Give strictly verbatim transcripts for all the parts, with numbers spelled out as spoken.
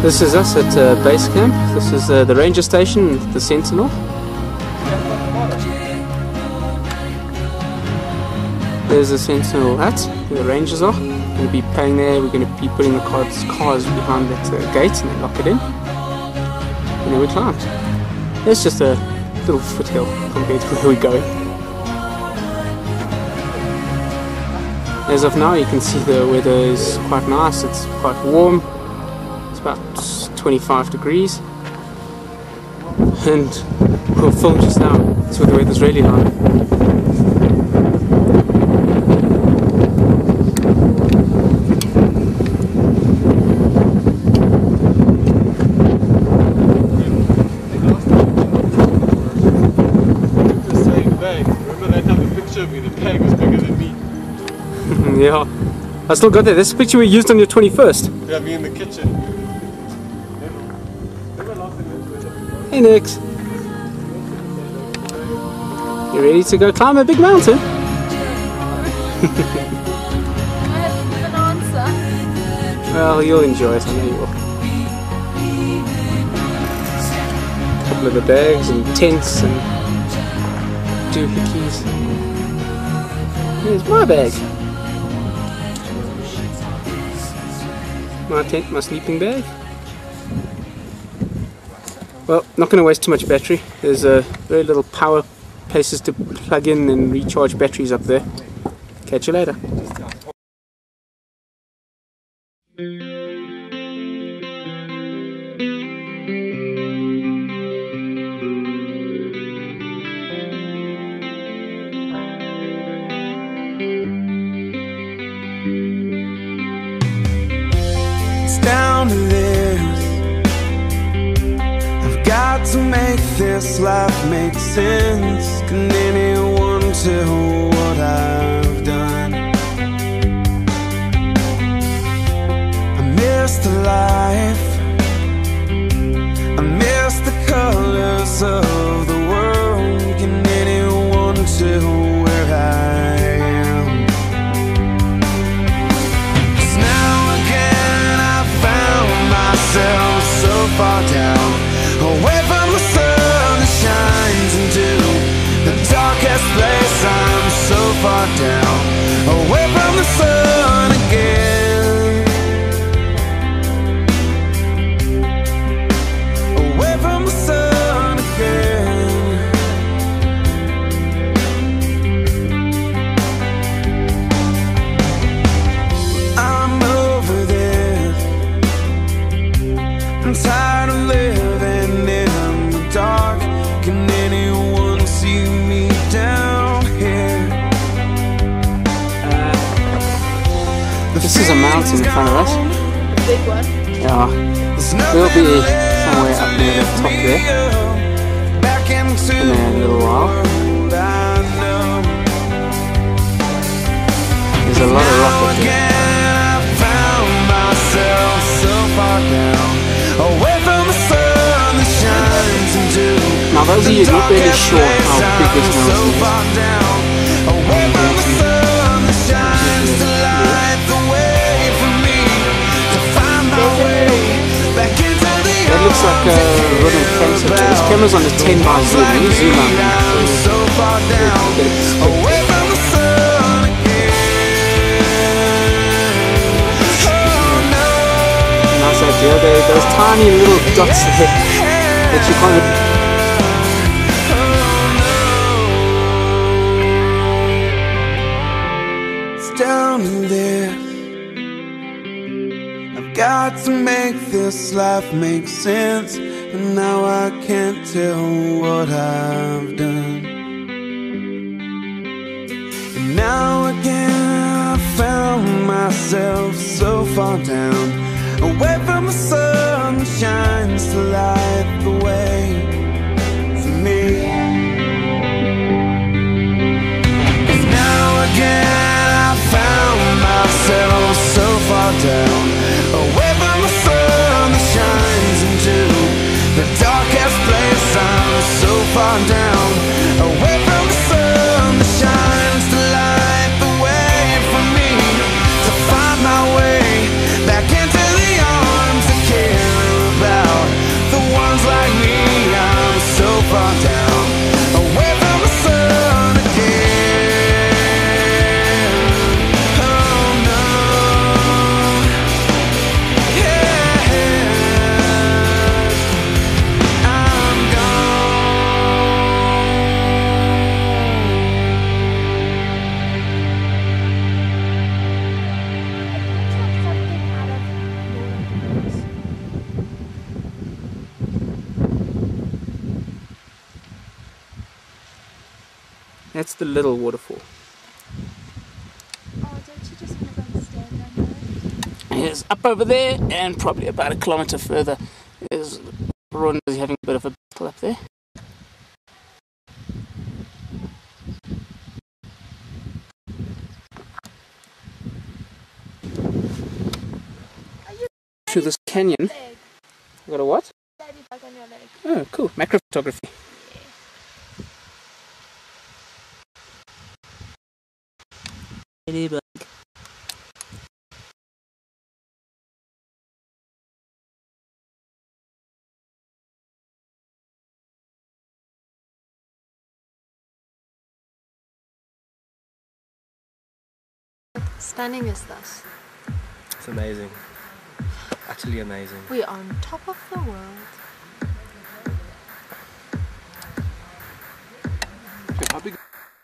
This is us at uh, base camp. This is uh, the ranger station, the Sentinel. There's the Sentinel hut where the rangers are. We're going to be playing there. We're going to be putting the cars, cars behind that uh, gate and then lock it in. And then we climb. It's just a little foothill compared to where we're going. As of now, you can see the weather is quite nice. It's quite warm. It's about twenty-five degrees. And we'll film just now. So the weather's really nice. Yeah, I still got that. That's the picture we used on your twenty-first. Yeah, me in the kitchen. Hey Nix. You ready to go climb a big mountain? I have to give an answer. Well, you'll enjoy it, I know you will. A couple of the bags and tents and doohickeys. Here's my bag. My tent, my sleeping bag. Well, not going to waste too much battery. There's uh, very little power places to plug in and recharge batteries up there. Catch you later. Down to this, I've got to make this life make sense. Can anyone tell what I've done? I miss the life, I miss the colors of the world. Can anyone tell where I am? 'Cause now again I found myself so far down, away from the sun that shines into the darkest place. I'm so far down, away from the sun again, away from the sun again. I'm over this, I'm tired of living in the dark. Can anyone see me down here? Uh, this is a mountain in front of us. Big one. Yeah, we'll be somewhere up near the top there in a little while. There's a lot of rock up there. Now those of you not really sure how big this mountain is, that looks like a wooden fence. There's cameras on the ten by zoom. Let me zoom out. Nice idea. There, those tiny little dots there that you can't. Down to this, I've got to make this life make sense, and now I can't tell what I've done. And now again I found myself so far down, away from the sun that shines to light the way for me. And now again found myself so far down, away from the sun that shines into the darkest place. I'm so far down, away from the sun that shines to light the way for me to find my way back into the arms that care. That's the little waterfall. Oh, don't you just want to go and stand down there? Here's up over there, and probably about a kilometre further is Ron is having a bit of a battle up there. Through this canyon. Leg. You got a what? Ladybug on your leg. Oh, cool. Macro photography. Ladybug. Stunning is this? It's amazing. Utterly amazing. We're on top of the world. How big?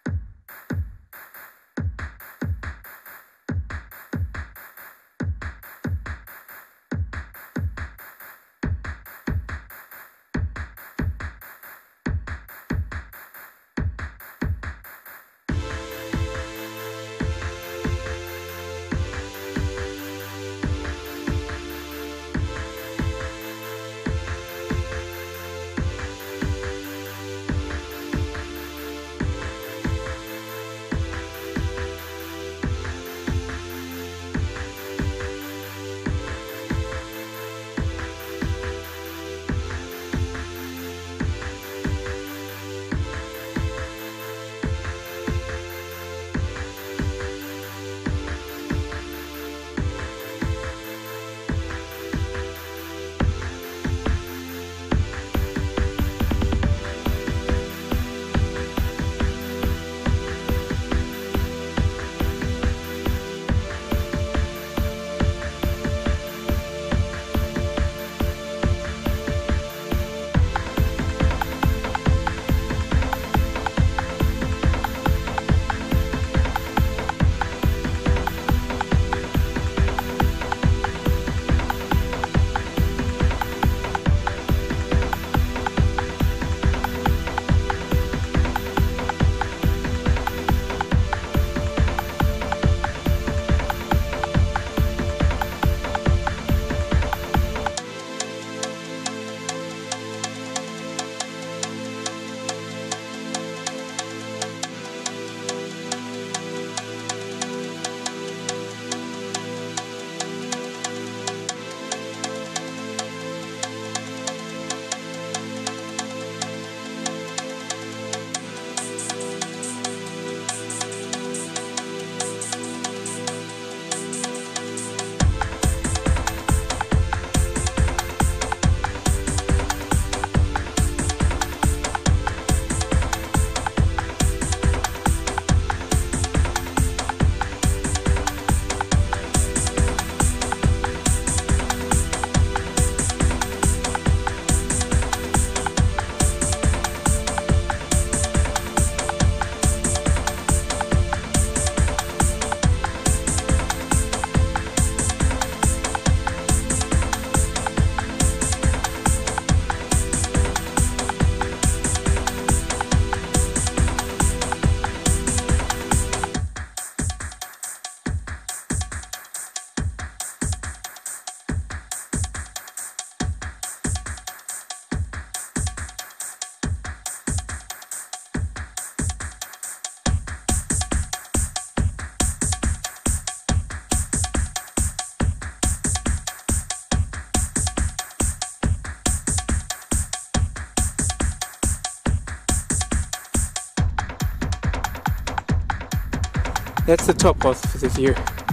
That's the top half of the view.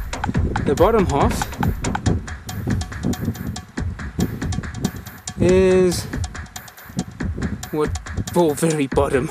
The bottom half is what, well, very bottom.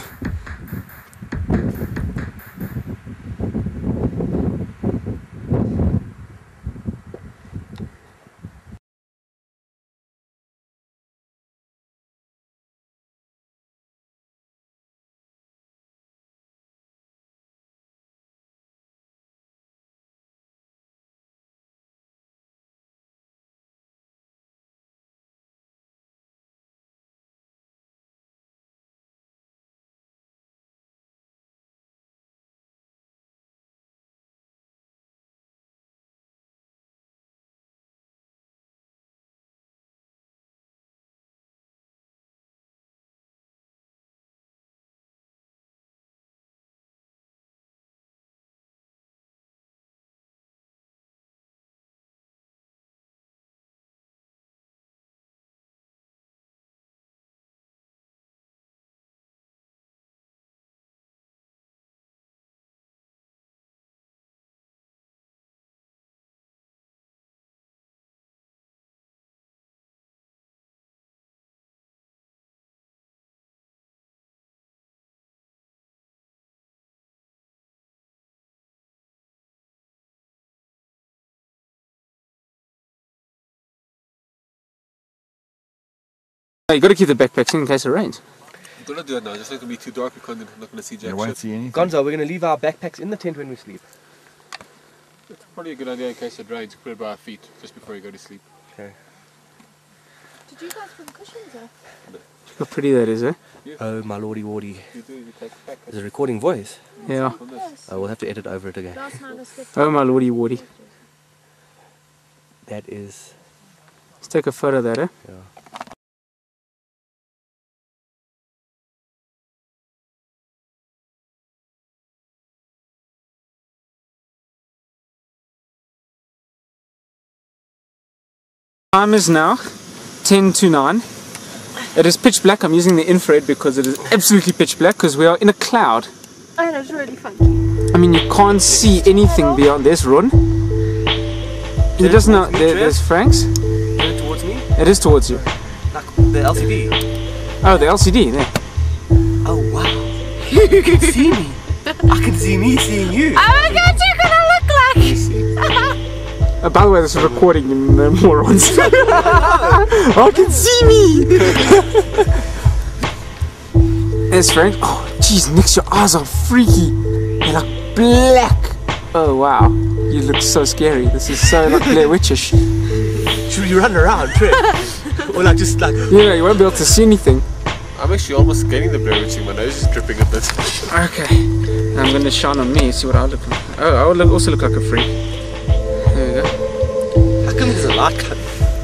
You got to keep the backpacks in in case it rains. I'm gonna do it now, just like it'll be too dark, I'm not gonna see jack You won't shit. see anything. Gonzo, we're gonna leave our backpacks in the tent when we sleep. It's probably a good idea in case it rains, put it by our feet just before you go to sleep. Okay. Did you guys bring cushions up? Look how pretty that is, eh? Oh my lordy wardy. You do, you take back. Is it recording voice? Yeah. Yes. Oh, we'll have to edit over it again. Last night I slept. Oh my lordy wardy. That is... Let's take a photo of that, eh? Yeah. Time is now ten to nine. It is pitch black. I'm using the infrared because it is absolutely pitch black because we are in a cloud. Oh, that's really funky. I mean, you can't see anything beyond. There's Ron. He doesn't know. There, there's Frank's. Is it towards me? It is towards you. Like the L C D. Oh, the L C D there. Oh wow. You can see me. I can see me seeing you. Oh my god, you're gonna look like! Uh, by the way, this is recording in uh, morons. I can see me! There's Frank. Oh, jeez, Nick, your eyes are freaky. They're like black. Oh, wow. You look so scary. This is so like Blair Witchish. Should we run around, Trip? Or like just like... Yeah, you won't be able to see anything. I'm actually almost getting the Blair Witching, my nose is dripping a bit. Okay. I'm going to shine on me, see what I look like. Oh, I would look, also look like a freak. There we go. How come there's a light cut?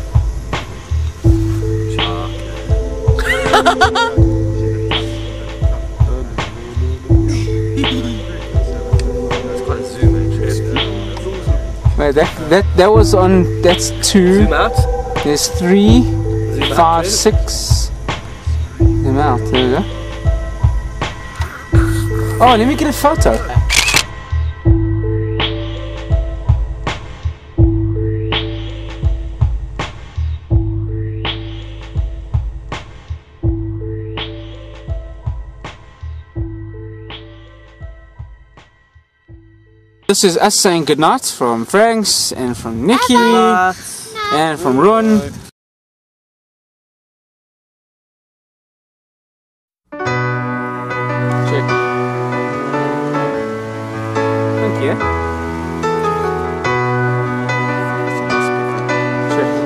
That's quite a zoom in, Trip. Wait, that, that, that was on, that's two. Zoom out. There's three, Zoom five, out, six. Zoom out, there we go. Oh, let me get a photo. This is us saying goodnight from Franks and from Nikki and from Ron. Check. Thank you. Check.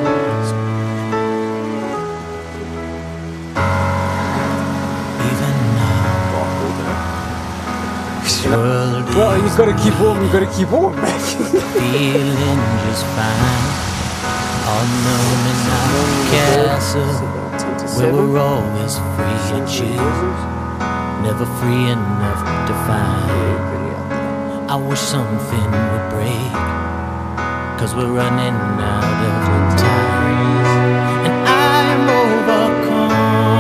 Well, you gotta keep warm, you gotta keep warm, man. Feeling just fine. All known in our castle, where we're always free and chill, never free enough to find. I wish something would break, cause we're running out of time, and I'm overcome.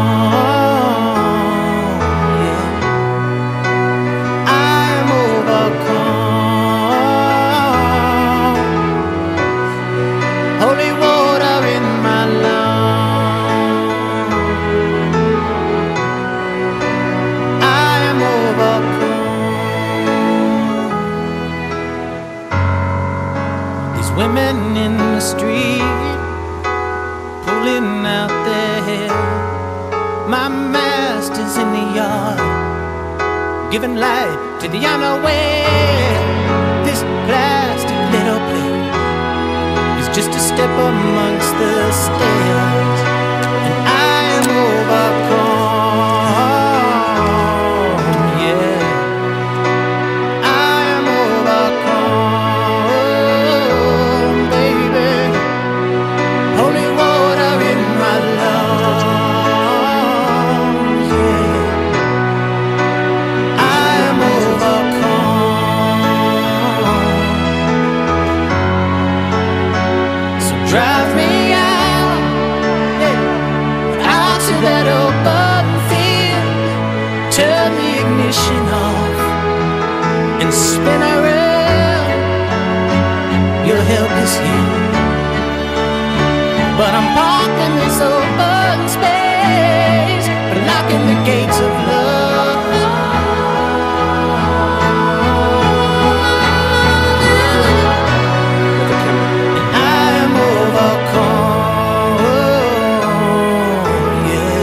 Holy water in my lungs, I am overcome. These women in the street pulling out their hair, my master's in the yard giving light to the unaware. This plastic little plate just a step amongst the stairs, and I am overcome, yeah, I am overcome, baby, holy water in my lungs, yeah, I am overcome. Drive me out, yeah, out to that open field. Turn the ignition off and spin around. Your help is here, but I'm parked in this open space, blocking the gates of love. Yeah.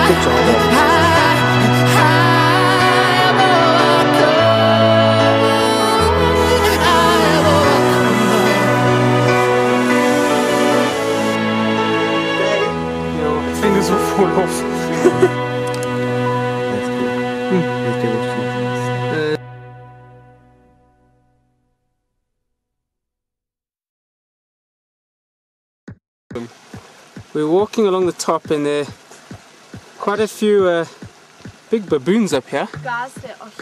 picture of it. Your fingers will fall off. We're walking along the top and there are quite a few uh, big baboons up here. Guys, they're oh,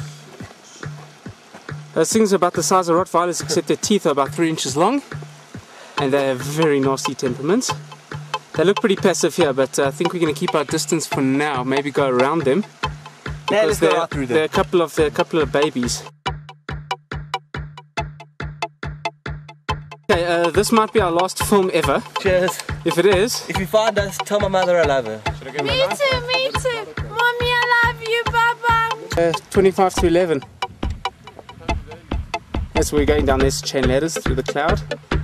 Those things are about the size of Rottweilers except their teeth are about three inches long and they have very nasty temperaments. They look pretty passive here, but uh, I think we're going to keep our distance for now, maybe go around them. Yeah, let's go Because right through they're there. a couple of, they're a couple of babies. Okay, uh, this might be our last film ever. Cheers. If it is, If you find us, tell my mother I love her. Should I get me my knife? too, me too. Mommy, I love you, Baba. uh, twenty-five to eleven. Yes, we're going down these chain ladders through the cloud.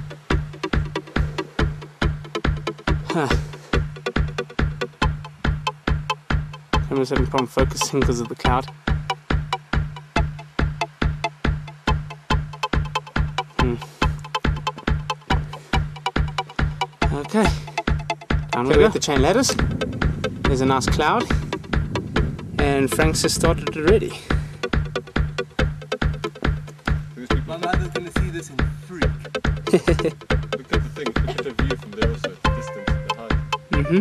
Huh. Camera's having a problem focusing because of the cloud. Hmm. Okay, down we go. The chain ladders. There's a nice cloud, and Frank's has started already. These people, My mother's gonna see this and freak. look at the thing, look at the view from there also, the distance, the height. Mm-hmm.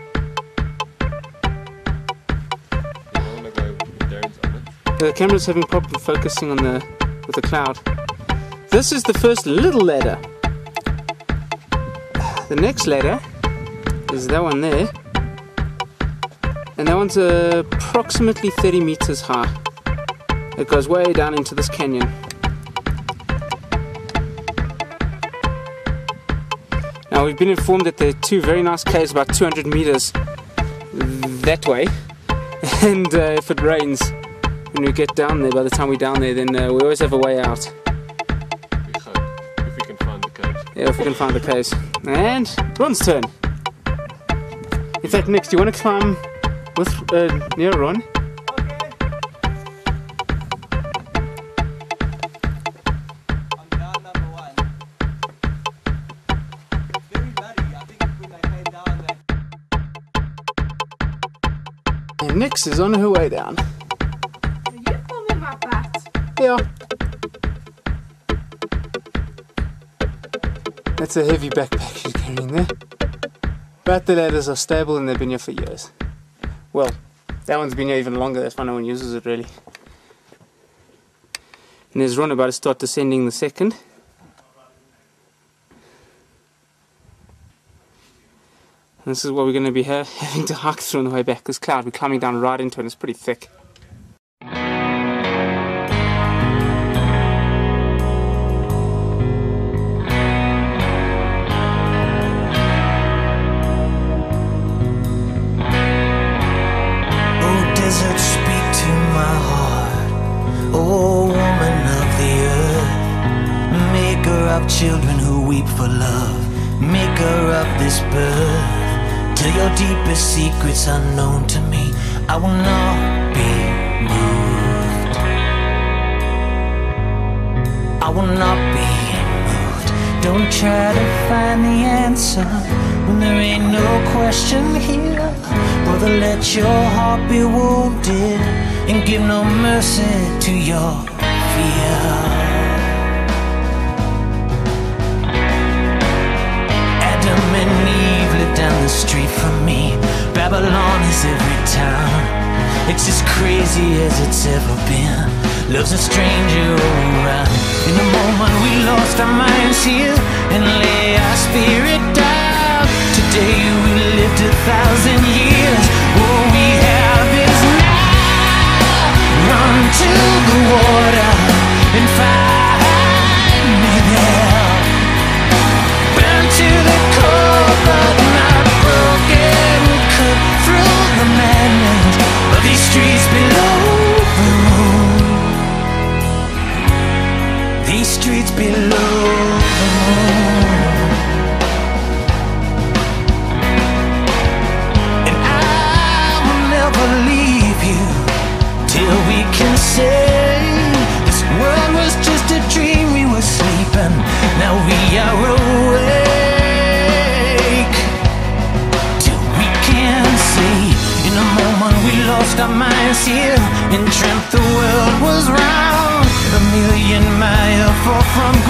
You don't want to go with Darren's on it. The camera's having problem focusing on the with the cloud. This is the first little ladder. The next ladder is that one there, and that one's uh, approximately thirty meters high. It goes way down into this canyon. Now we've been informed that there are two very nice caves about two hundred meters that way, and uh, if it rains when we get down there, by the time we're down there, then uh, we always have a way out. We hope, if we can find the caves. Yeah, if we can find the caves. And Ron's turn. In fact, next, you want to climb with uh, near Ron? I'm down number one. It's very muddy. I think when I came down there. And Nix is on her way down. Are you filming my butt? Yeah. That's a heavy backpack she's carrying there. But the ladders are stable and they've been here for years. Well, that one's been here even longer, that's why no one uses it really. And there's Ron about to start descending the second. And this is what we're going to be ha having to hike through on the way back. This cloud, we're climbing down right into it and it's pretty thick. Oh, desert, speak to my heart. Oh, woman of the earth, maker of children who weep for love, maker of this birth. Till your deepest secrets unknown to me, I will not be moved. I will not be moved. Don't try to find the answer when there ain't no question here. Brother, let your heart be wounded and give no mercy to your fear. Adam and Eve live down the street from me. Babylon is every town. It's as crazy as it's ever been. Love's a stranger all around. In the moment we lost our minds here and lay our spirit down. Today we lived a thousand years. All we have is now. Run to the water and find me there. Burn to the core but not broken. Cut through the madness of these streets below the moon. These streets below the moon. And I crossed our minds here, and dreamt the world was round. A million miles far from